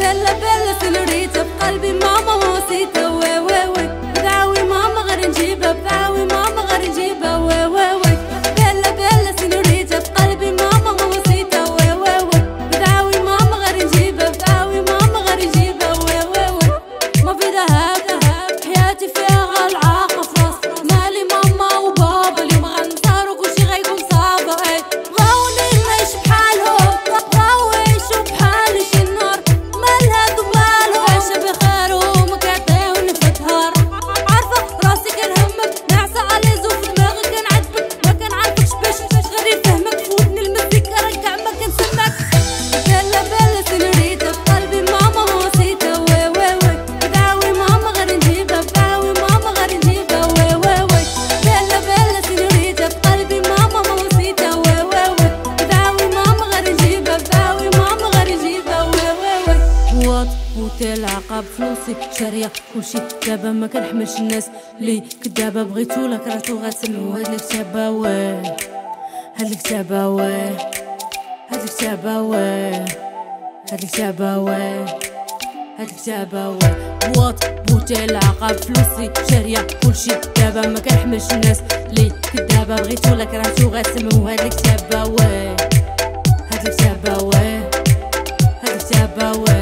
بيلا بيلا سينوريتا في قلبي ماما موسيتا وي وي وي بدعوي ماما غير نجيبها بدعوي ماما غير نجيبها وي وي وي بيلا بيلا سينوريتا في قلبي ماما موسيتا وي وي وي بدعوي ماما غير نجيبها بدعوي ماما غير نجيبها وي وي وي ما في ذهب حياتي فيها غالعاقة خلاص مالي ماما وبابا اليوم غنصار وكلشي غيكون صعبة بغاوني نعيش بحالهم بغاو يعيشو بحالي شي نهار مال هادو مالهم عايشة بخير وهما كيعطيوني في الظهر عارفة راسي كنهمك ناعسة على زوف دماغي كنعذبك ما كنعرفكش باش غير يفهمك فوتني المزيكا رجع ما كنسمعك بيلا بيلا سينوريتا في قلبي ماما موسيتا وي وي وي بدعوي ماما غير نجيبها بدعوي ماما غير نجيبها وي وي وي بيلا بيلا سينوريتا في قلبي ماما موسيتا وي وي وي بدعوي ماما غير نجيبها بدعوي ماما غير نجيبها وي وي وي بواط بوتيل عقاب فلوسي شارية كلشي دابا ما كنحملش الناس لي كدابا بغيتو لا كرهتو غتسمعو هاد الكتابة وي هاد الكتابة وي هاد الكتابة وي هاد الكتابة وي هاد الكتابة وي بواط بوتيل عقاب فلوسي شارية كلشي دابا ما كنحملش الناس لي كدابا بغيتو لا كرهتو غتسمعو هاد الكتابة وي هاد الكتابة وي هاد الكتابة وي